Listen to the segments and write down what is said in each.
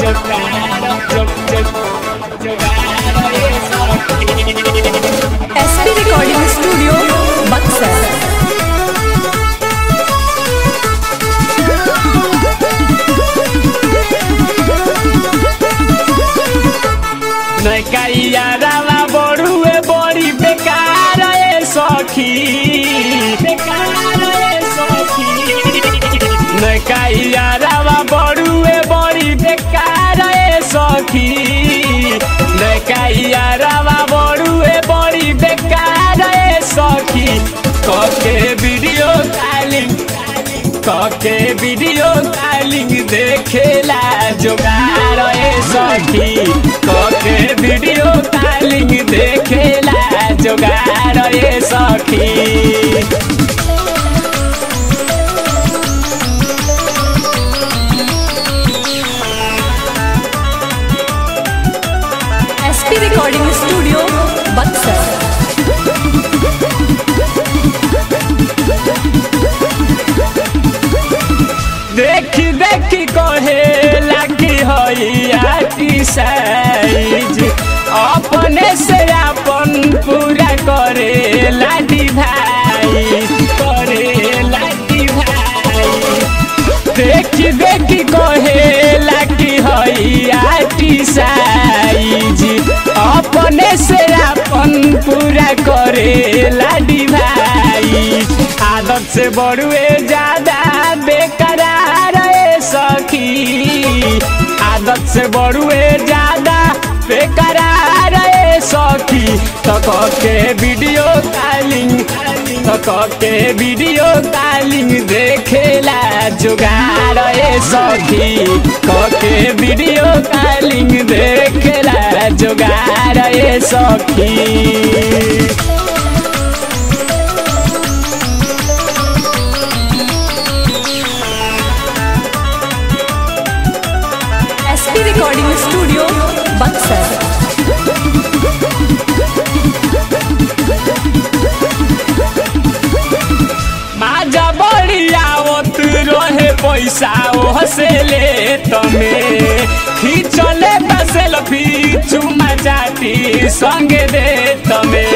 SP recording studio Buxar. नैका रावा बड़ुए बड़ी बेकार सखी नैका रावा बड़ुए बड़ी बेकार सखी नैका रावा बड़ुए बड़ी बेकार सखी कके वीडियो कॉलिंग देखेला जोगार सखी कके वीडियो कॉलिंग देखेला जोगार सखी। SP recording studio Buxar. देखी कहे लगी हई साइज अपने से अपन पूरा करे लाडी भाई देखी कहे लगी हई साइज अपने से अपन पूरा करे लाडी भाई आदत से बड़ुए ज्यादा बेकरार सखी आदत से बड़ुए ज्यादा बेकरार सखी के वीडियो कॉलिंग देखेला जोगार सखी के वीडियो कॉलिंग देखेला जोगार सखी। SP recording studio Buxar. माजा बड़ी आवत रहे पैसा ओहसे ले तमे खींचले सेल्फी चुमा चाटी संगे दे तमे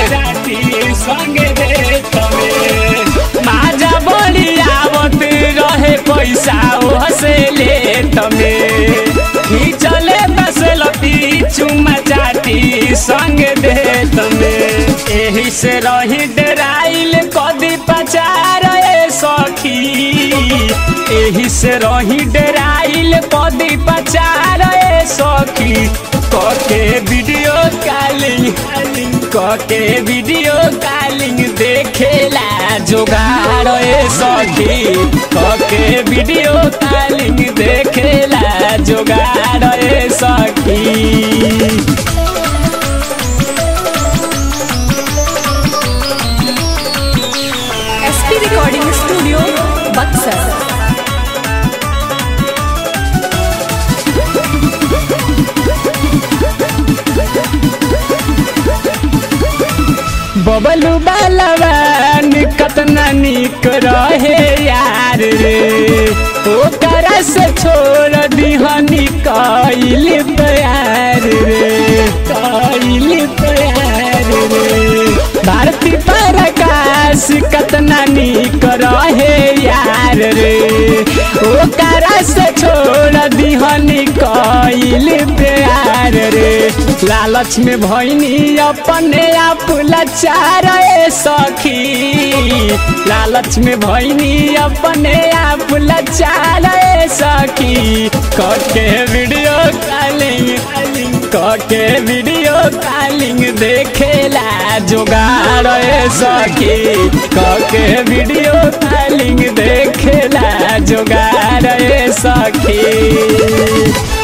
माजा बड़ी आवत रहे पैसा ओहसे ले तमे खींचले सेल्फी चुमा चाटी संगे दे तमे एही से रही डराइल कदी पचार सखी एही से रही डराइल कदी पचार सखी कके वीडियो कॉलिंग देखेला जोगार सखी कके वीडियो कॉलिंग देखेला जोगार सखी। SP recording studio Buxar. Bablu Balwan कतना निक रहे यार रे ओकरा से छोड़ दिहनी कइल प्यार रे भारती प्रकाश कतना निक रहे यार रे ओकरा से छोड़ दिहनी कइल प्यार रे लालच में भइनी अपने आप लाचार सखी लालच में भइनी अपने आप लाचार सखी कके वीडियो कॉलिंग देखेला जोगार सखी कके वीडियो कॉलिंग देखेला जोगार सखी।